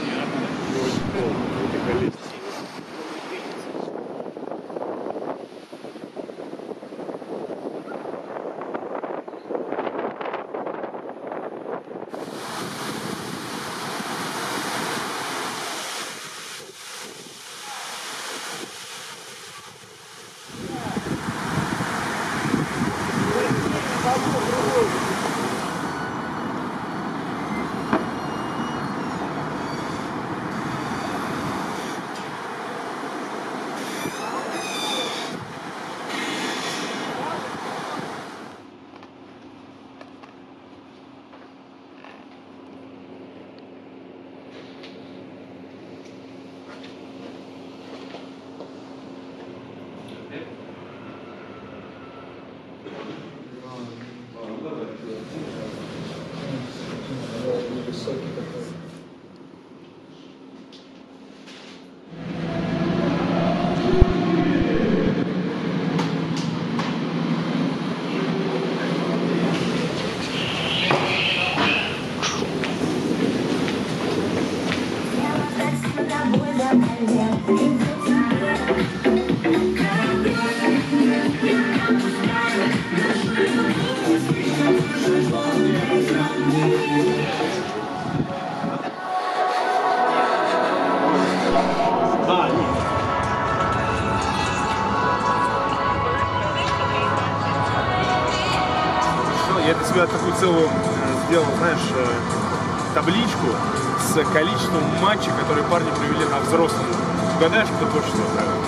Я для себя такую целую сделал, знаешь, табличку с количеством матчей, которые парни провели на взрослом. Угадаешь, кто больше всего провел?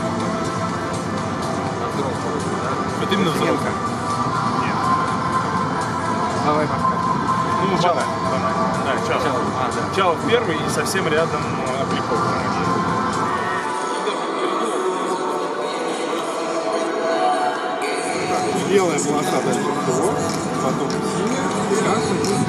На взрослом, да? Вот именно взрослым. Нет. Давай пока. Ну, Чалов. Да, Чалов. Да. Чалов первый и совсем рядом Обликов. Белая полоса дальше всего, потом синяя, красная.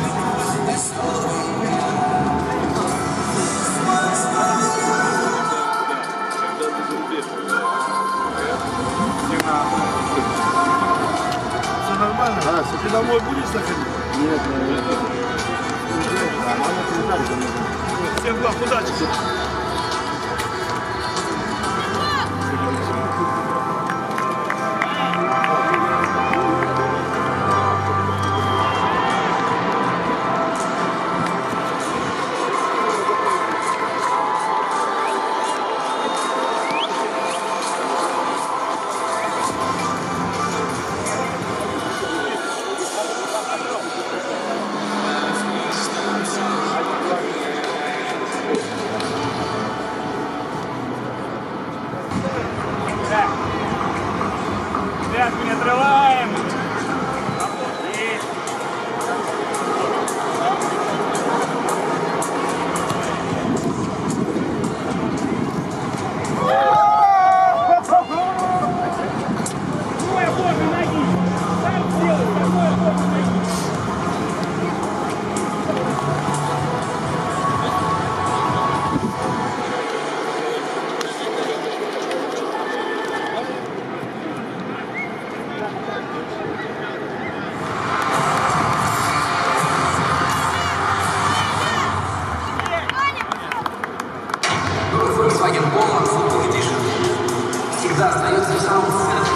Все нормально? А, ты домой будешь заходить? Нет, нет. Всем благ, удачи! Ребят, мы не отрываем. Какой опорный ноги? Сам сделай, какой опорный ноги? Volkswagen Polo Football Edition всегда остается в самом центре.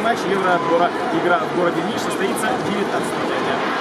матч Евроотбора. Игра в городе Ниш состоится 19 ноября.